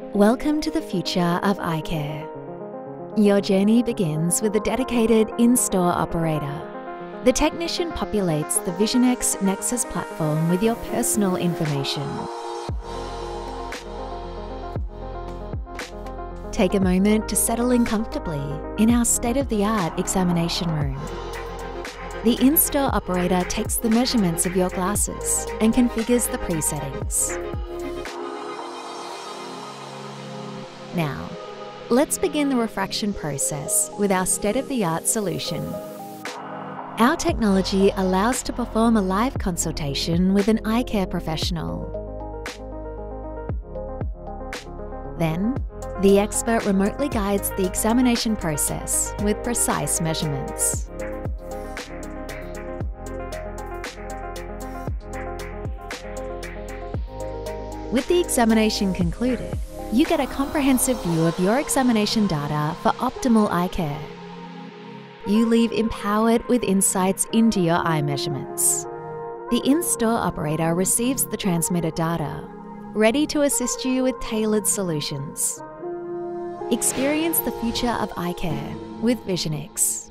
Welcome to the future of eye care. Your journey begins with a dedicated in-store operator. The technician populates the Vision-X Nexus platform with your personal information. Take a moment to settle in comfortably in our state-of-the-art examination room. The in-store operator takes the measurements of your glasses and configures the pre-settings. Now, let's begin the refraction process with our state-of-the-art solution. Our technology allows to perform a live consultation with an eye care professional. Then, the expert remotely guides the examination process with precise measurements. With the examination concluded, you get a comprehensive view of your examination data for optimal eye care. You leave empowered with insights into your eye measurements. The in-store operator receives the transmitted data, ready to assist you with tailored solutions. Experience the future of eye care with Vision-X.